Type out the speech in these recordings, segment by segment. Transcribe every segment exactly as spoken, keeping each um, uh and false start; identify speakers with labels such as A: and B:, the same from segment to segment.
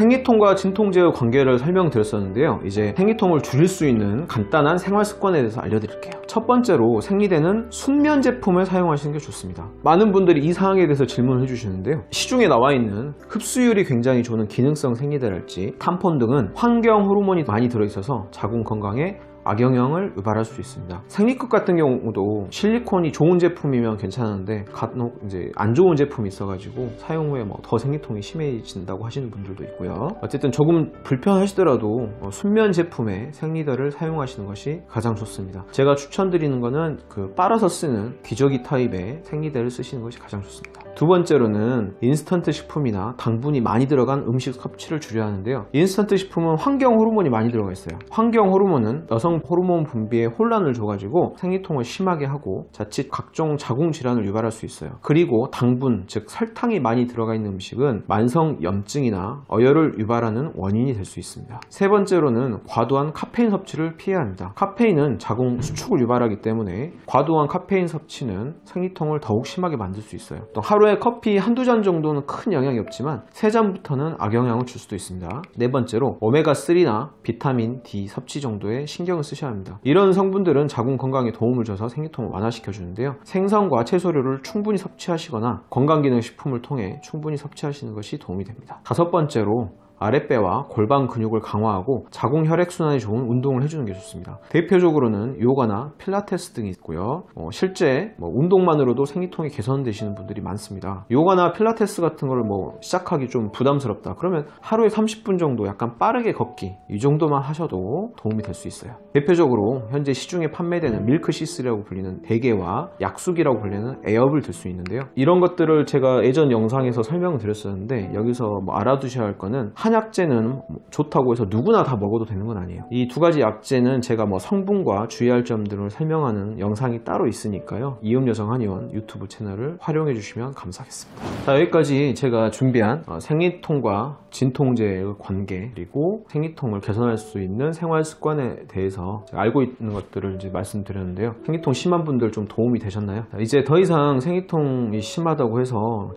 A: 생리통과 진통제의 관계를 설명드렸었는데요. 이제 생리통을 줄일 수 있는 간단한 생활 습관에 대해서 알려드릴게요. 첫 번째로 생리대는 순면 제품을 사용하시는 게 좋습니다. 많은 분들이 이 사항에 대해서 질문을 해주시는데요. 시중에 나와 있는 흡수율이 굉장히 좋은 기능성 생리대랄지 탐폰 등은 환경 호르몬이 많이 들어있어서 자궁 건강에 악영향을 유발할 수 있습니다. 생리끝 같은 경우도 실리콘이 좋은 제품이면 괜찮은데 간혹 이제 안 좋은 제품이 있어가지고 사용 후에 뭐 더 생리통이 심해진다고 하시는 분들도 있고요. 어쨌든 조금 불편하시더라도 순면 제품의 생리대를 사용하시는 것이 가장 좋습니다. 제가 추천드리는 거는 그 빨아서 쓰는 기저귀 타입의 생리대를 쓰시는 것이 가장 좋습니다. 두 번째로는 인스턴트 식품이나 당분이 많이 들어간 음식 섭취를 줄여야 하는데요. 인스턴트 식품은 환경 호르몬이 많이 들어가 있어요. 환경 호르몬은 여성 호르몬 분비에 혼란을 줘가지고 생리통을 심하게 하고 자칫 각종 자궁 질환을 유발할 수 있어요. 그리고 당분, 즉 설탕이 많이 들어가 있는 음식은 만성 염증이나 어혈을 유발하는 원인이 될 수 있습니다. 세 번째로는 과도한 카페인 섭취를 피해야 합니다. 카페인은 자궁 수축을 유발하기 때문에 과도한 카페인 섭취는 생리통을 더욱 심하게 만들 수 있어요. 또 하루에 커피 한두 잔 정도는 큰 영향이 없지만 세 잔부터는 악영향을 줄 수도 있습니다. 네 번째로 오메가삼이나 비타민 디 섭취 정도에 신경을 쓰셔야 합니다. 이런 성분들은 자궁 건강에 도움을 줘서 생리통을 완화시켜 주는데요. 생선과 채소류를 충분히 섭취하시거나 건강기능식품을 통해 충분히 섭취하시는 것이 도움이 됩니다. 다섯 번째로 아랫배와 골반 근육을 강화하고 자궁 혈액순환이 좋은 운동을 해주는 게 좋습니다. 대표적으로는 요가나 필라테스 등이 있고요. 어, 실제 뭐 운동만으로도 생리통이 개선되시는 분들이 많습니다. 요가나 필라테스 같은 걸 뭐 시작하기 좀 부담스럽다 그러면 하루에 삼십 분 정도 약간 빠르게 걷기 이 정도만 하셔도 도움이 될 수 있어요. 대표적으로 현재 시중에 판매되는 밀크시스라고 불리는 베개와 약수기라고 불리는 에어을 들 수 있는데요. 이런 것들을 제가 예전 영상에서 설명을 드렸었는데 여기서 뭐 알아두셔야 할 거는 한 약재는 좋다고 해서 누구나 다 먹어도 되는 건 아니에요. 이 두 가지 약재는 제가 뭐 성분과 주의할 점들을 설명하는 영상이 따로 있으니까요. 이음여성 한의원 유튜브 채널을 활용해 주시면 감사하겠습니다. 자, 여기까지 제가 준비한 생리통과 진통제의 관계 그리고 생리통을 개선할 수 있는 생활 습관에 대해서 제가 알고 있는 것들을 이제 말씀드렸는데요. 생리통 심한 분들 좀 도움이 되셨나요? 자, 이제 더 이상 생리통이 심하다고 해서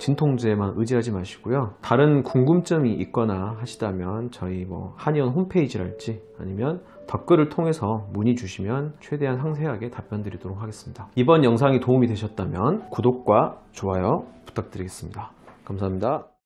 A: 진통제만 의지하지 마시고요. 다른 궁금점이 있거나 하시다면 저희 뭐 한의원 홈페이지랄지 아니면 댓글을 통해서 문의 주시면 최대한 상세하게 답변 드리도록 하겠습니다. 이번 영상이 도움이 되셨다면 구독과 좋아요 부탁드리겠습니다. 감사합니다.